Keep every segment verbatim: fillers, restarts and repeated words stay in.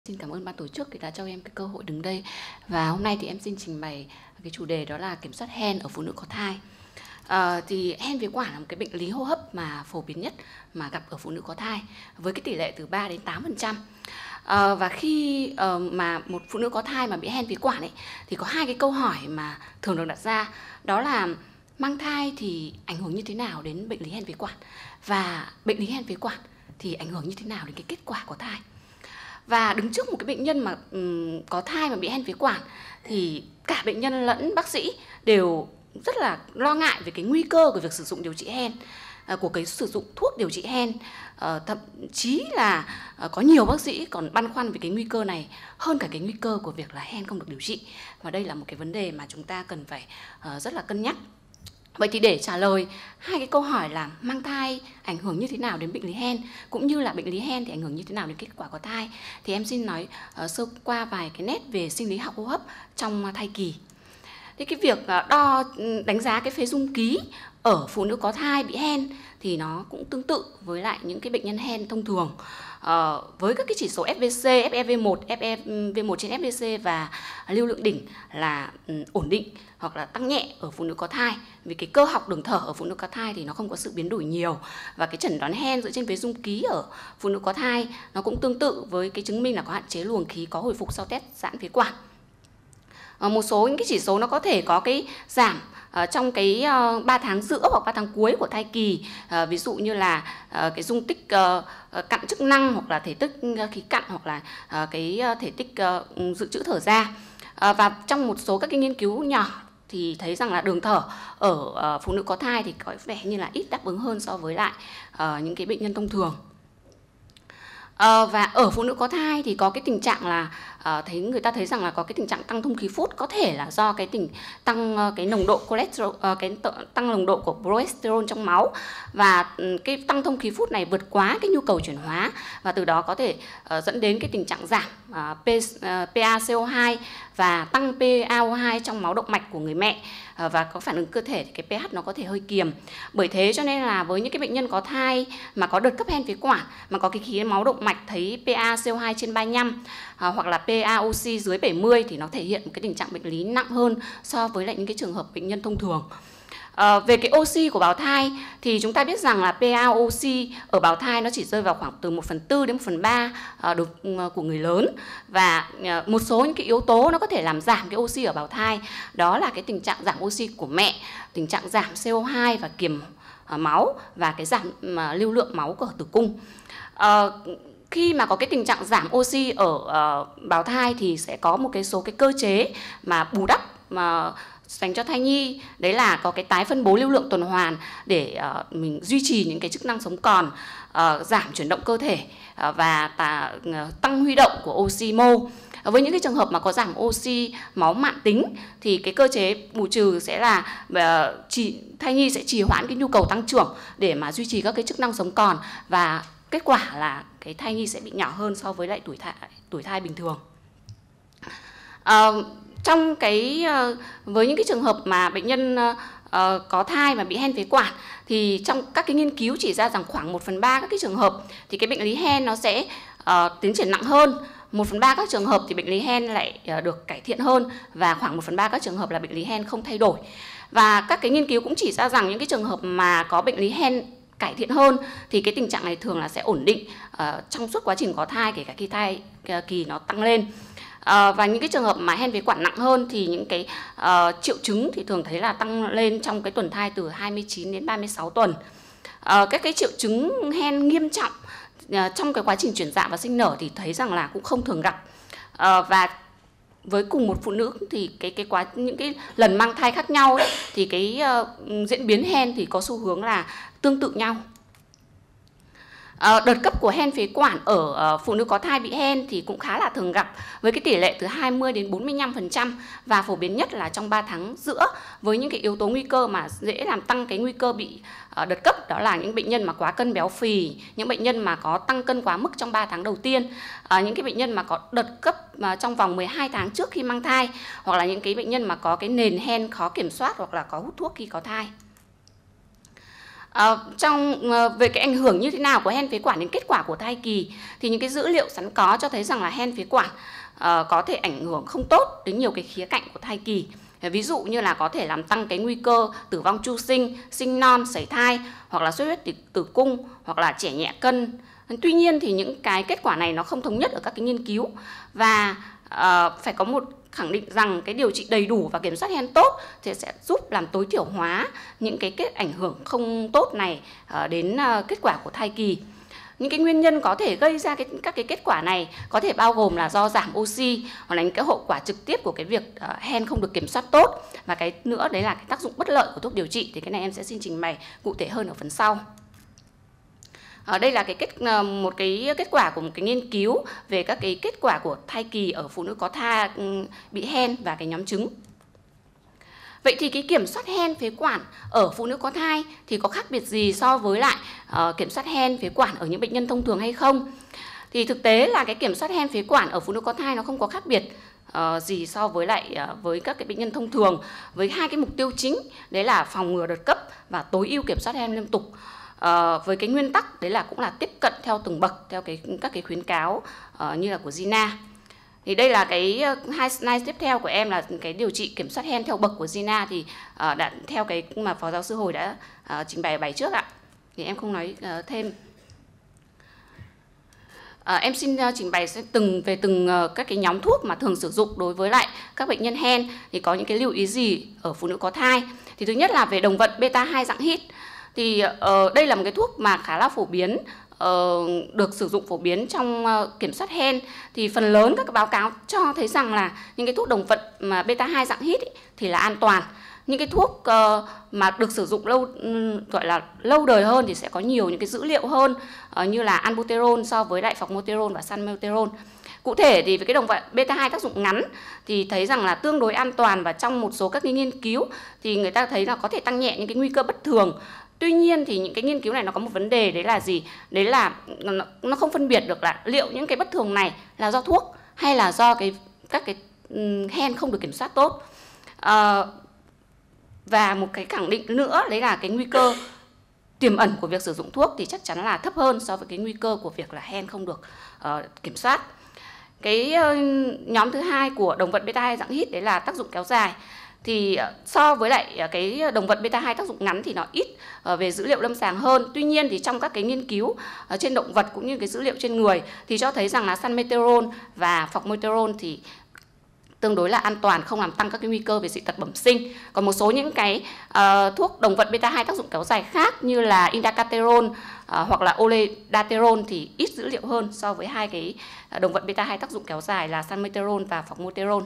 Xin cảm ơn ban tổ chức đã cho em cái cơ hội đứng đây. Và hôm nay thì em xin trình bày cái chủ đề đó là kiểm soát hen ở phụ nữ có thai. À, thì hen phế quản là một cái bệnh lý hô hấp mà phổ biến nhất mà gặp ở phụ nữ có thai với cái tỷ lệ từ ba đến tám phần trăm. À, và khi uh, mà một phụ nữ có thai mà bị hen phế quản ấy thì có hai cái câu hỏi mà thường được đặt ra, đó là mang thai thì ảnh hưởng như thế nào đến bệnh lý hen phế quản, và bệnh lý hen phế quản thì ảnh hưởng như thế nào đến cái kết quả của thai. Và đứng trước một cái bệnh nhân mà um, có thai mà bị hen phế quản thì cả bệnh nhân lẫn bác sĩ đều rất là lo ngại về cái nguy cơ của việc sử dụng điều trị hen, uh, của cái sử dụng thuốc điều trị hen. Uh, thậm chí là uh, có nhiều bác sĩ còn băn khoăn về cái nguy cơ này hơn cả cái nguy cơ của việc là hen không được điều trị. Và đây là một cái vấn đề mà chúng ta cần phải uh, rất là cân nhắc. Vậy thì để trả lời hai cái câu hỏi là mang thai ảnh hưởng như thế nào đến bệnh lý hen, cũng như là bệnh lý hen thì ảnh hưởng như thế nào đến kết quả có thai, thì em xin nói uh, sơ qua vài cái nét về sinh lý học hô hấp trong uh, thai kỳ. Thế cái việc uh, đo đánh giá cái phế dung ký ở phụ nữ có thai bị hen thì nó cũng tương tự với lại những cái bệnh nhân hen thông thường. Uh, với các cái chỉ số ép vê xê, ép e vê một, ép e vê một trên ép vê xê và lưu lượng đỉnh là um, ổn định hoặc là tăng nhẹ ở phụ nữ có thai. Vì cái cơ học đường thở ở phụ nữ có thai thì nó không có sự biến đổi nhiều. Và cái chẩn đoán hen dựa trên phế dung ký ở phụ nữ có thai nó cũng tương tự với cái chứng minh là có hạn chế luồng khí, có hồi phục sau test giãn phế quản. Uh, một số những cái chỉ số nó có thể có cái giảm Uh, trong cái uh, ba tháng giữa hoặc ba tháng cuối của thai kỳ, uh, ví dụ như là uh, cái dung tích uh, uh, cặn chức năng, hoặc là thể tích uh, khí cặn, hoặc là uh, cái uh, thể tích uh, dự trữ thở ra. Uh, và trong một số các cái nghiên cứu nhỏ thì thấy rằng là đường thở ở uh, phụ nữ có thai thì có vẻ như là ít đáp ứng hơn so với lại uh, những cái bệnh nhân thông thường. À, và ở phụ nữ có thai thì có cái tình trạng là uh, thấy người ta thấy rằng là có cái tình trạng tăng thông khí phút, có thể là do cái tình tăng uh, cái nồng độ cholesterol, uh, cái tăng nồng độ của progesterone trong máu, và um, cái tăng thông khí phút này vượt quá cái nhu cầu chuyển hóa, và từ đó có thể uh, dẫn đến cái tình trạng giảm uh, P, uh, pê a xê o hai và tăng pê a o hai trong máu động mạch của người mẹ, uh, và có phản ứng cơ thể thì cái pH nó có thể hơi kiềm. Bởi thế cho nên là với những cái bệnh nhân có thai mà có đợt cấp hen phế quản mà có cái khí máu động mạch thấy pê a xê o hai trên ba mươi lăm à, hoặc là pê a o xê dưới bảy mươi thì nó thể hiện một cái tình trạng bệnh lý nặng hơn so với lại những cái trường hợp bệnh nhân thông thường. À, về cái oxy của bào thai thì chúng ta biết rằng là pê a o xê ở bào thai nó chỉ rơi vào khoảng từ một phần tư đến một phần ba à, của người lớn, và à, một số những cái yếu tố nó có thể làm giảm cái oxy ở bào thai, đó là cái tình trạng giảm oxy của mẹ, tình trạng giảm xê o hai và kiềm à, máu, và cái giảm à, lưu lượng máu của tử cung. À, Khi mà có cái tình trạng giảm oxy ở uh, bào thai thì sẽ có một cái số cái cơ chế mà bù đắp mà dành cho thai nhi, đấy là có cái tái phân bố lưu lượng tuần hoàn để uh, mình duy trì những cái chức năng sống còn, uh, giảm chuyển động cơ thể uh, và tà, uh, tăng huy động của oxy mô. Với những cái trường hợp mà có giảm oxy máu mạn tính thì cái cơ chế bù trừ sẽ là uh, chỉ, thai nhi sẽ trì hoãn cái nhu cầu tăng trưởng để mà duy trì các cái chức năng sống còn, và kết quả là cái thai nhi sẽ bị nhỏ hơn so với lại tuổi thai, tuổi thai bình thường. À, trong cái với những cái trường hợp mà bệnh nhân uh, có thai mà bị hen phế quản thì trong các cái nghiên cứu chỉ ra rằng khoảng một phần ba các cái trường hợp thì cái bệnh lý hen nó sẽ uh, tiến triển nặng hơn. Một phần ba các trường hợp thì bệnh lý hen lại uh, được cải thiện hơn, và khoảng một phần ba các trường hợp là bệnh lý hen không thay đổi. Và các cái nghiên cứu cũng chỉ ra rằng những cái trường hợp mà có bệnh lý hen cải thiện hơn thì cái tình trạng này thường là sẽ ổn định uh, trong suốt quá trình có thai, kể cả khi thai kỳ nó tăng lên. Uh, và những cái trường hợp mà hen phế quản nặng hơn thì những cái uh, triệu chứng thì thường thấy là tăng lên trong cái tuần thai từ hai mươi chín đến ba mươi sáu tuần. Uh, các cái triệu chứng hen nghiêm trọng uh, trong cái quá trình chuyển dạ và sinh nở thì thấy rằng là cũng không thường gặp. Uh, và với cùng một phụ nữ thì cái cái quá những cái lần mang thai khác nhau ấy, thì cái uh, diễn biến hen thì có xu hướng là tương tự nhau. À, đợt cấp của hen phế quản ở uh, phụ nữ có thai bị hen thì cũng khá là thường gặp, với cái tỷ lệ từ hai mươi đến bốn mươi lăm phần trăm, và phổ biến nhất là trong ba tháng giữa, với những cái yếu tố nguy cơ mà dễ làm tăng cái nguy cơ bị uh, đợt cấp, đó là những bệnh nhân mà quá cân béo phì, những bệnh nhân mà có tăng cân quá mức trong ba tháng đầu tiên, uh, những cái bệnh nhân mà có đợt cấp uh, trong vòng mười hai tháng trước khi mang thai, hoặc là những cái bệnh nhân mà có cái nền hen khó kiểm soát, hoặc là có hút thuốc khi có thai. À, trong về cái ảnh hưởng như thế nào của hen phế quản đến kết quả của thai kỳ thì những cái dữ liệu sẵn có cho thấy rằng là hen phế quản uh, có thể ảnh hưởng không tốt đến nhiều cái khía cạnh của thai kỳ. Ví dụ như là có thể làm tăng cái nguy cơ tử vong chu sinh, sinh non, sảy thai, hoặc là xuất huyết tử cung, hoặc là trẻ nhẹ cân. Tuy nhiên thì những cái kết quả này nó không thống nhất ở các cái nghiên cứu, và uh, phải có một khẳng định rằng cái điều trị đầy đủ và kiểm soát hen tốt thì sẽ giúp làm tối thiểu hóa những cái kết ảnh hưởng không tốt này uh, đến uh, kết quả của thai kỳ. Những cái nguyên nhân có thể gây ra cái, các cái kết quả này có thể bao gồm là do giảm oxy, hoặc là những cái hậu quả trực tiếp của cái việc uh, hen không được kiểm soát tốt, và cái nữa đấy là cái tác dụng bất lợi của thuốc điều trị. Thì cái này em sẽ xin trình bày cụ thể hơn ở phần sau. Ở đây là cái kết một cái kết quả của một cái nghiên cứu về các cái kết quả của thai kỳ ở phụ nữ có thai bị hen và cái nhóm trứng. Vậy thì cái kiểm soát hen phế quản ở phụ nữ có thai thì có khác biệt gì so với lại uh, kiểm soát hen phế quản ở những bệnh nhân thông thường hay không? Thì thực tế là cái kiểm soát hen phế quản ở phụ nữ có thai nó không có khác biệt uh, gì so với lại uh, với các cái bệnh nhân thông thường, với hai cái mục tiêu chính đấy là phòng ngừa đợt cấp và tối ưu kiểm soát hen liên tục. Uh, với cái nguyên tắc đấy là cũng là tiếp cận theo từng bậc theo cái các cái khuyến cáo uh, như là của Gina. Thì đây là cái hai slide tiếp theo của em là cái điều trị kiểm soát hen theo bậc của Gina, thì uh, đã theo cái mà phó giáo sư Hồi đã uh, trình bày ở bài trước ạ. Thì em không nói uh, thêm. À, em xin uh, trình bày sẽ từng về từng uh, các cái nhóm thuốc mà thường sử dụng đối với lại các bệnh nhân hen, thì có những cái lưu ý gì ở phụ nữ có thai. Thì thứ nhất là về đồng vận beta hai dạng hít. Thì uh, đây là một cái thuốc mà khá là phổ biến, uh, được sử dụng phổ biến trong uh, kiểm soát hen. Thì phần lớn các báo cáo cho thấy rằng là những cái thuốc đồng vận mà beta hai dạng hít ý, thì là an toàn. Những cái thuốc uh, mà được sử dụng lâu um, gọi là lâu đời hơn thì sẽ có nhiều những cái dữ liệu hơn, uh, như là albuterol so với lại formoterol và salmeterol. Cụ thể thì với cái đồng vận beta hai tác dụng ngắn thì thấy rằng là tương đối an toàn, và trong một số các cái nghiên cứu thì người ta thấy là có thể tăng nhẹ những cái nguy cơ bất thường. Tuy nhiên thì những cái nghiên cứu này nó có một vấn đề, đấy là gì? Đấy là nó không phân biệt được là liệu những cái bất thường này là do thuốc hay là do cái các cái hen không được kiểm soát tốt. À, và một cái khẳng định nữa đấy là cái nguy cơ tiềm ẩn của việc sử dụng thuốc thì chắc chắn là thấp hơn so với cái nguy cơ của việc là hen không được uh, kiểm soát. Cái uh, nhóm thứ hai của đồng vận beta hai dạng hít đấy là tác dụng kéo dài. Thì so với lại cái đồng vận beta hai tác dụng ngắn thì nó ít về dữ liệu lâm sàng hơn. Tuy nhiên thì trong các cái nghiên cứu trên động vật cũng như cái dữ liệu trên người thì cho thấy rằng là salmeterol và formoterol thì tương đối là an toàn, không làm tăng các cái nguy cơ về dị tật bẩm sinh. Còn một số những cái uh, thuốc đồng vận beta hai tác dụng kéo dài khác như là indacaterol uh, hoặc là oledaterol thì ít dữ liệu hơn so với hai cái đồng vận beta hai tác dụng kéo dài là salmeterol và formoterol.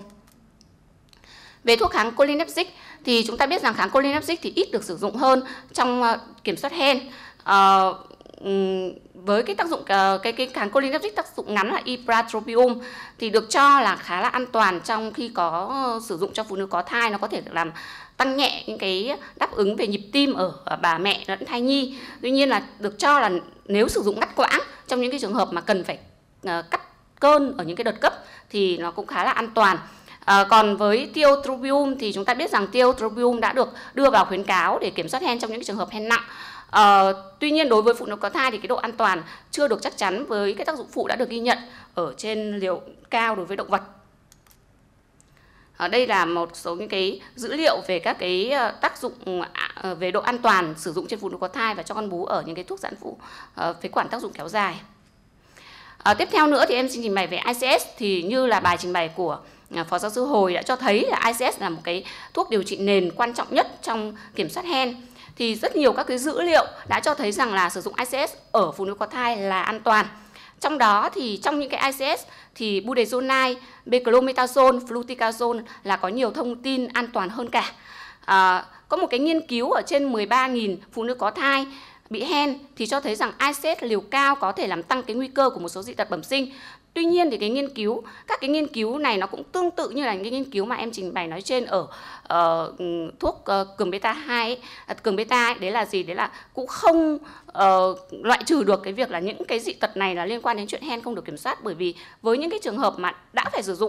Về thuốc kháng cholinergic thì chúng ta biết rằng kháng cholinergic thì ít được sử dụng hơn trong uh, kiểm soát hen. Uh, um, với cái tác dụng uh, cái cái kháng cholinergic tác dụng ngắn là ipratropium thì được cho là khá là an toàn trong khi có uh, sử dụng cho phụ nữ có thai, nó có thể làm tăng nhẹ những cái đáp ứng về nhịp tim ở, ở bà mẹ lẫn thai nhi. Tuy nhiên là được cho là nếu sử dụng ngắt quãng trong những cái trường hợp mà cần phải uh, cắt cơn ở những cái đợt cấp thì nó cũng khá là an toàn. À, còn với tiotropium thì chúng ta biết rằng tiotropium đã được đưa vào khuyến cáo để kiểm soát hen trong những trường hợp hen nặng. À, tuy nhiên đối với phụ nữ có thai thì cái độ an toàn chưa được chắc chắn với cái tác dụng phụ đã được ghi nhận ở trên liều cao đối với động vật. Ở đây là một số những cái dữ liệu về các cái tác dụng về độ an toàn sử dụng trên phụ nữ có thai và cho con bú ở những cái thuốc giãn phụ phế quản tác dụng kéo dài. À, tiếp theo nữa thì em xin trình bày về i xê ét. Thì như là bài trình bày của phó giáo sư Hồi đã cho thấy là i xê ét là một cái thuốc điều trị nền quan trọng nhất trong kiểm soát hen. Thì rất nhiều các cái dữ liệu đã cho thấy rằng là sử dụng i xê ét ở phụ nữ có thai là an toàn. Trong đó thì trong những cái i xê ét thì budesonide, beclomethasone, fluticasone là có nhiều thông tin an toàn hơn cả. À, có một cái nghiên cứu ở trên mười ba nghìn phụ nữ có thai bị hen thì cho thấy rằng i xê ét liều cao có thể làm tăng cái nguy cơ của một số dị tật bẩm sinh. Tuy nhiên thì cái nghiên cứu, các cái nghiên cứu này nó cũng tương tự như là những cái nghiên cứu mà em trình bày nói trên ở uh, thuốc uh, cường beta hai ấy, uh, cường beta ấy, đấy là gì? Đấy là cũng không uh, loại trừ được cái việc là những cái dị tật này là liên quan đến chuyện hen không được kiểm soát, bởi vì với những cái trường hợp mà đã phải sử dụng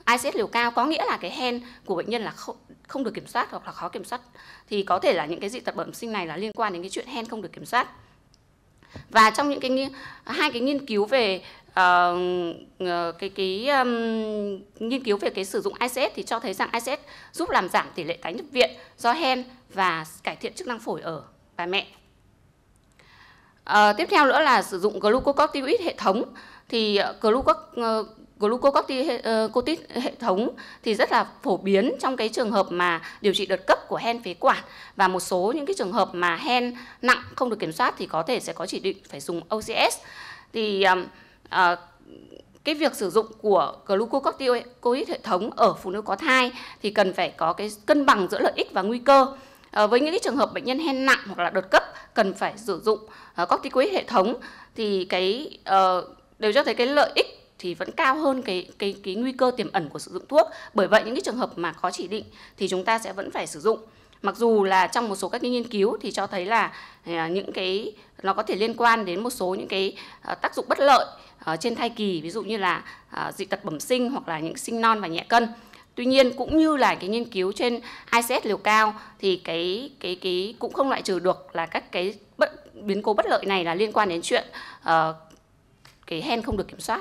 i xê ét liều cao có nghĩa là cái hen của bệnh nhân là không, không được kiểm soát hoặc là khó kiểm soát, thì có thể là những cái dị tật bẩm sinh này là liên quan đến cái chuyện hen không được kiểm soát. Và trong những cái hai cái nghiên cứu về uh, cái cái um, nghiên cứu về cái sử dụng i xê ét thì cho thấy rằng i xê ét giúp làm giảm tỷ lệ tái nhập viện do hen và cải thiện chức năng phổi ở bà mẹ. Uh, tiếp theo nữa là sử dụng glucocorticoid hệ thống. Thì uh, glucocorticoid hệ thống thì rất là phổ biến trong cái trường hợp mà điều trị đợt cấp của hen phế quản, và một số những cái trường hợp mà hen nặng không được kiểm soát thì có thể sẽ có chỉ định phải dùng o xê ét. Thì uh, uh, cái việc sử dụng của glucocorticoid hệ thống ở phụ nữ có thai thì cần phải có cái cân bằng giữa lợi ích và nguy cơ. Uh, với những cái trường hợp bệnh nhân hen nặng hoặc là đợt cấp cần phải sử dụng uh, corticoid hệ thống thì cái uh, đều cho thấy cái lợi ích thì vẫn cao hơn cái, cái, cái nguy cơ tiềm ẩn của sử dụng thuốc. Bởi vậy những cái trường hợp mà có chỉ định thì chúng ta sẽ vẫn phải sử dụng. Mặc dù là trong một số các cái nghiên cứu thì cho thấy là những cái nó có thể liên quan đến một số những cái tác dụng bất lợi trên thai kỳ, ví dụ như là dị tật bẩm sinh hoặc là những sinh non và nhẹ cân. Tuy nhiên cũng như là cái nghiên cứu trên i xê ét liều cao thì cái cái cái cũng không loại trừ được là các cái bất, biến cố bất lợi này là liên quan đến chuyện uh, cái hen không được kiểm soát.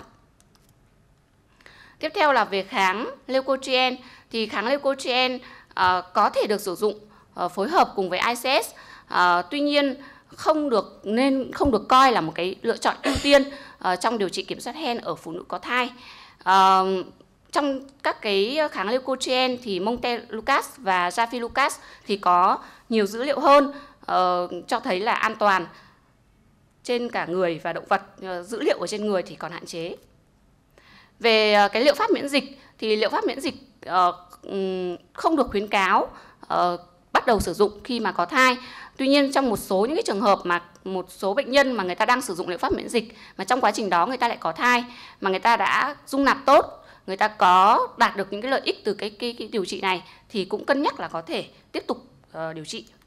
Tiếp theo là về kháng leukotriene. Thì kháng leukotriene uh, có thể được sử dụng uh, phối hợp cùng với i xê ét, uh, tuy nhiên không được nên không được coi là một cái lựa chọn ưu tiên uh, trong điều trị kiểm soát hen ở phụ nữ có thai. Uh, trong các cái kháng leukotriene thì Montelukast và Jafilukas thì có nhiều dữ liệu hơn, uh, cho thấy là an toàn trên cả người và động vật. Uh, dữ liệu ở trên người thì còn hạn chế. Về cái liệu pháp miễn dịch thì liệu pháp miễn dịch uh, không được khuyến cáo uh, bắt đầu sử dụng khi mà có thai. Tuy nhiên trong một số những cái trường hợp mà một số bệnh nhân mà người ta đang sử dụng liệu pháp miễn dịch mà trong quá trình đó người ta lại có thai, mà người ta đã dung nạp tốt, người ta có đạt được những cái lợi ích từ cái, cái, cái điều trị này thì cũng cân nhắc là có thể tiếp tục uh, điều trị.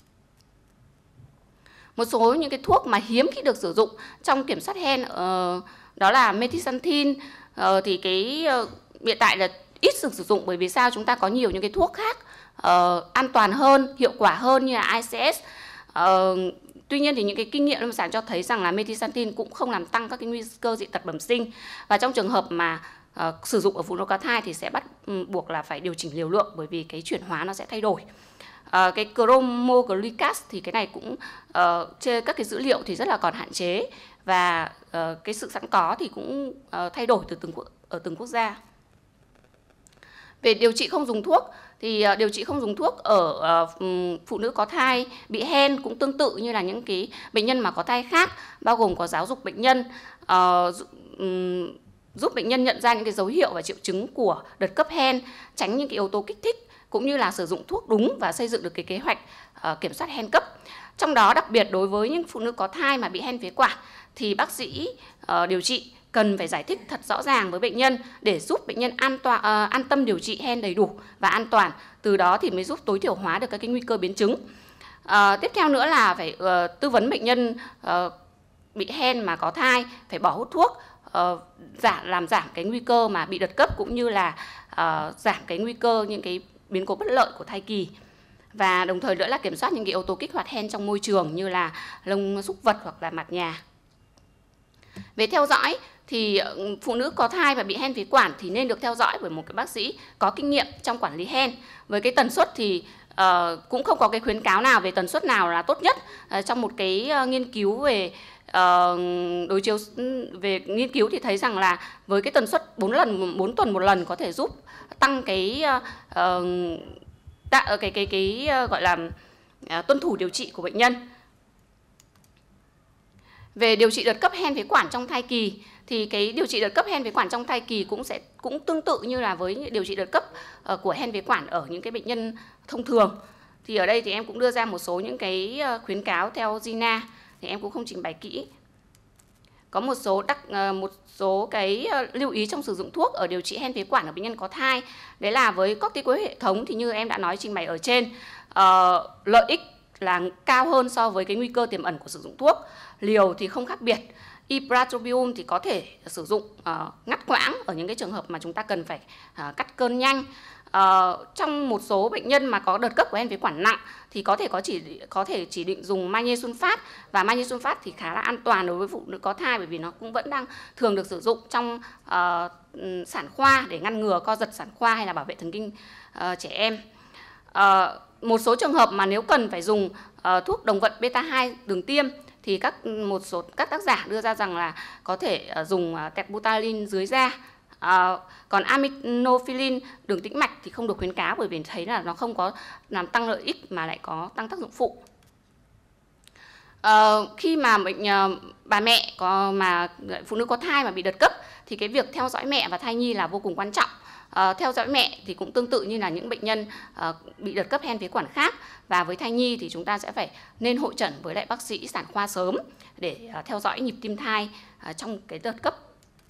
Một số những cái thuốc mà hiếm khi được sử dụng trong kiểm soát hen uh, đó là methixanthin. Uh, thì cái uh, hiện tại là ít được sử dụng, bởi vì sao? Chúng ta có nhiều những cái thuốc khác uh, an toàn hơn, hiệu quả hơn như là i xê ét. Uh, tuy nhiên thì những cái kinh nghiệm lâm sàng cho thấy rằng là methixanthin cũng không làm tăng các cái nguy cơ dị tật bẩm sinh, và trong trường hợp mà uh, sử dụng ở phụ nữ có thai thì sẽ bắt um, buộc là phải điều chỉnh liều lượng, bởi vì cái chuyển hóa nó sẽ thay đổi. Uh, cái cromoglicas thì cái này cũng uh, trên các cái dữ liệu thì rất là còn hạn chế, và uh, cái sự sẵn có thì cũng uh, thay đổi từ từng ở từng quốc gia. Về điều trị không dùng thuốc thì uh, điều trị không dùng thuốc ở uh, phụ nữ có thai bị hen cũng tương tự như là những cái bệnh nhân mà có thai khác, bao gồm có giáo dục bệnh nhân, uh, um, giúp bệnh nhân nhận ra những cái dấu hiệu và triệu chứng của đợt cấp hen, tránh những cái yếu tố kích thích, cũng như là sử dụng thuốc đúng và xây dựng được cái kế hoạch uh, kiểm soát hen cấp. Trong đó đặc biệt đối với những phụ nữ có thai mà bị hen phế quản thì bác sĩ uh, điều trị cần phải giải thích thật rõ ràng với bệnh nhân để giúp bệnh nhân an, toàn, uh, an tâm điều trị hen đầy đủ và an toàn. Từ đó thì mới giúp tối thiểu hóa được các cái nguy cơ biến chứng. Uh, tiếp theo nữa là phải uh, tư vấn bệnh nhân uh, bị hen mà có thai phải bỏ hút thuốc, uh, giảm làm giảm cái nguy cơ mà bị đợt cấp, cũng như là uh, giảm cái nguy cơ những cái biến cố bất lợi của thai kỳ. Và đồng thời nữa là kiểm soát những cái yếu tố kích hoạt hen trong môi trường như là lông súc vật hoặc là mặt nhà. Về theo dõi thì phụ nữ có thai và bị hen phế quản thì nên được theo dõi bởi một cái bác sĩ có kinh nghiệm trong quản lý hen. Với cái tần suất thì uh, cũng không có cái khuyến cáo nào về tần suất nào là tốt nhất. Uh, trong một cái uh, nghiên cứu về uh, đối chiếu về nghiên cứu thì thấy rằng là với cái tần suất bốn lần bốn tuần một lần có thể giúp tăng cái uh, Đã, cái cái cái gọi là uh, tuân thủ điều trị của bệnh nhân. Về điều trị đợt cấp hen phế quản trong thai kỳ thì cái điều trị đợt cấp hen phế quản trong thai kỳ cũng sẽ cũng tương tự như là với điều trị đợt cấp uh, của hen phế quản ở những cái bệnh nhân thông thường. Thì ở đây thì em cũng đưa ra một số những cái uh, khuyến cáo theo Gina, thì em cũng không trình bày kỹ. Có một số đặc uh, một số cái uh, lưu ý trong sử dụng thuốc ở điều trị hen phế quản ở bệnh nhân có thai. Đấy là với corticoid hệ thống thì như em đã nói trình bày ở trên, uh, lợi ích là cao hơn so với cái nguy cơ tiềm ẩn của sử dụng thuốc. Liều thì không khác biệt. Ipratropium thì có thể sử dụng uh, ngắt quãng ở những cái trường hợp mà chúng ta cần phải uh, cắt cơn nhanh. Uh, trong một số bệnh nhân mà có đợt cấp của hen phế quản nặng thì có thể có chỉ có thể chỉ định dùng magie sulfat, và magie sulfat thì khá là an toàn đối với phụ nữ có thai, bởi vì nó cũng vẫn đang thường được sử dụng trong uh, sản khoa để ngăn ngừa co giật sản khoa hay là bảo vệ thần kinh uh, trẻ em. Uh, một số trường hợp mà nếu cần phải dùng uh, thuốc đồng vận beta hai đường tiêm thì các một số các tác giả đưa ra rằng là có thể uh, dùng uh, terbutaline dưới da. Uh, còn aminophilin đường tĩnh mạch thì không được khuyến cáo, bởi vì thấy là nó không có làm tăng lợi ích mà lại có tăng tác dụng phụ. Uh, khi mà bệnh uh, bà mẹ có mà phụ nữ có thai mà bị đợt cấp thì cái việc theo dõi mẹ và thai nhi là vô cùng quan trọng. Uh, theo dõi mẹ thì cũng tương tự như là những bệnh nhân uh, bị đợt cấp hen phế quản khác, và với thai nhi thì chúng ta sẽ phải nên hội chẩn với lại bác sĩ sản khoa sớm để uh, theo dõi nhịp tim thai uh, trong cái đợt cấp.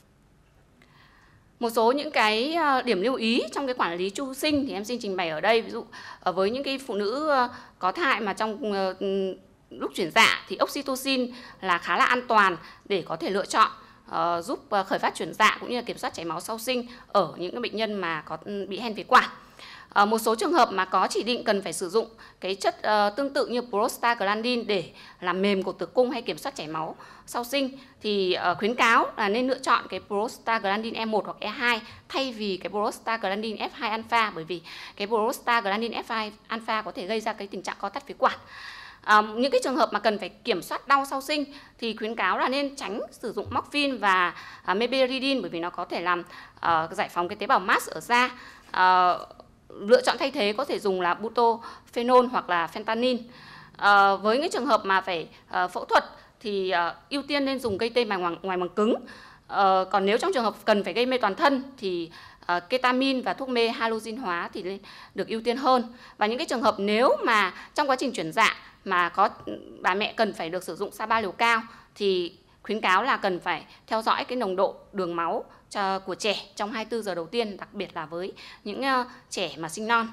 Một số những cái điểm lưu ý trong cái quản lý chu sinh thì em xin trình bày ở đây. Ví dụ với những cái phụ nữ có thai mà trong lúc chuyển dạ thì oxytocin là khá là an toàn để có thể lựa chọn uh, giúp khởi phát chuyển dạ cũng như là kiểm soát chảy máu sau sinh ở những cái bệnh nhân mà có bị hen phế quản. À, một số trường hợp mà có chỉ định cần phải sử dụng cái chất uh, tương tự như prostaglandin để làm mềm cột tử cung hay kiểm soát chảy máu sau sinh thì uh, khuyến cáo là nên lựa chọn cái prostaglandin E một hoặc E hai thay vì cái prostaglandin F hai alpha, bởi vì cái prostaglandin F hai alpha có thể gây ra cái tình trạng co thắt phế quản. À, những cái trường hợp mà cần phải kiểm soát đau sau sinh thì khuyến cáo là nên tránh sử dụng morphine và uh, meperidine, bởi vì nó có thể làm uh, giải phóng cái tế bào mast ở da. Uh, Lựa chọn thay thế có thể dùng là butophenol hoặc là fentanyl. À, với những trường hợp mà phải uh, phẫu thuật thì uh, ưu tiên nên dùng gây tê ngoài, ngoài màng cứng. À, còn nếu trong trường hợp cần phải gây mê toàn thân thì uh, ketamin và thuốc mê halogen hóa thì nên được ưu tiên hơn. Và những cái trường hợp nếu mà trong quá trình chuyển dạ mà có bà mẹ cần phải được sử dụng Saba liều cao thì khuyến cáo là cần phải theo dõi cái nồng độ đường máu cho, của trẻ trong hai mươi tư giờ đầu tiên, đặc biệt là với những uh, trẻ mà sinh non.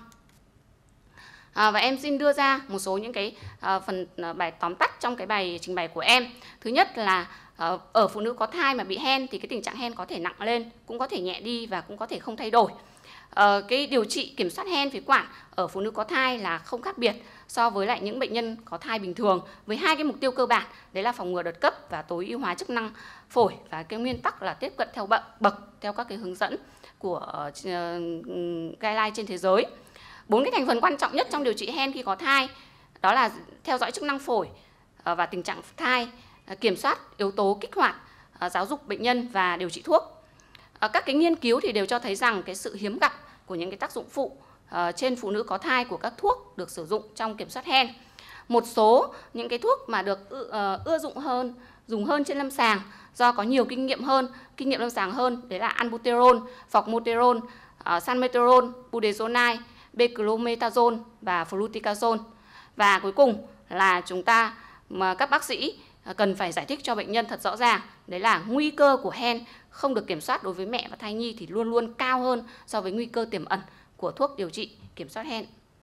À, và em xin đưa ra một số những cái uh, phần uh, bài tóm tắt trong cái bài trình bày của em. Thứ nhất là uh, ở phụ nữ có thai mà bị hen thì cái tình trạng hen có thể nặng lên, cũng có thể nhẹ đi và cũng có thể không thay đổi. Uh, cái điều trị kiểm soát hen phế quản ở phụ nữ có thai là không khác biệt so với lại những bệnh nhân có thai bình thường, với hai cái mục tiêu cơ bản đấy là phòng ngừa đợt cấp và tối ưu hóa chức năng phổi, và cái nguyên tắc là tiếp cận theo bậc, bậc theo các cái hướng dẫn của uh, guideline trên thế giới. Bốn cái thành phần quan trọng nhất trong điều trị hen khi có thai đó là theo dõi chức năng phổi uh, và tình trạng thai, uh, kiểm soát yếu tố kích hoạt, uh, giáo dục bệnh nhân và điều trị thuốc. Uh, các cái nghiên cứu thì đều cho thấy rằng cái sự hiếm gặp của những cái tác dụng phụ uh, trên phụ nữ có thai của các thuốc được sử dụng trong kiểm soát hen. Một số những cái thuốc mà được uh, ưa dụng hơn, dùng hơn trên lâm sàng do có nhiều kinh nghiệm hơn, kinh nghiệm lâm sàng hơn, đấy là albuterol, formoterol, uh, salmeterol, budesonide, beclomethasone và fluticasone. Và cuối cùng là chúng ta mà các bác sĩ cần phải giải thích cho bệnh nhân thật rõ ràng, đấy là nguy cơ của hen không được kiểm soát đối với mẹ và thai nhi thì luôn luôn cao hơn so với nguy cơ tiềm ẩn của thuốc điều trị kiểm soát hen.